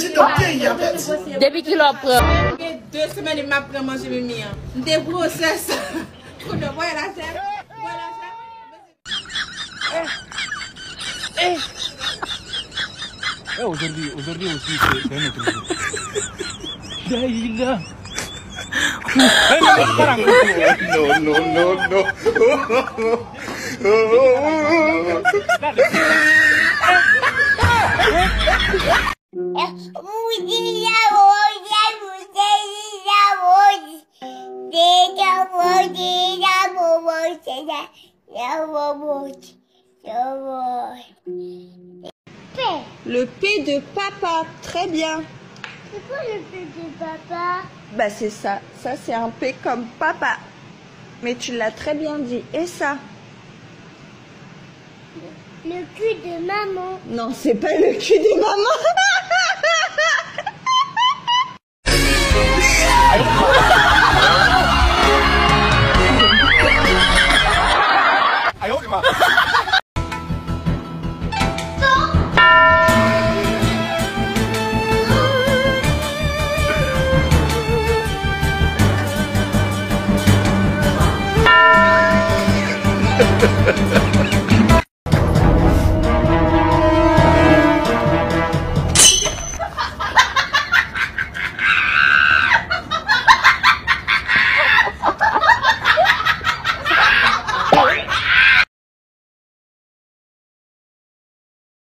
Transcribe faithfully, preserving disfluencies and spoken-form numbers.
si de pied, il y avait. Depuis qu'il a pris. Deux semaines, il m'a pris à manger mes miens. Des grossesses. Voilà la scène. Voilà ça. Eh, aujourd'hui, aujourd'hui aussi, c'est un autre jour. Daïla. Non, non, non, non. Le P de papa, très bien. C'est quoi le P de papa? Bah c'est ça, ça c'est un P comme papa. Mais tu l'as très bien dit. Et ça? Le cul de maman. Non, c'est pas le cul de maman. Ha ha ha.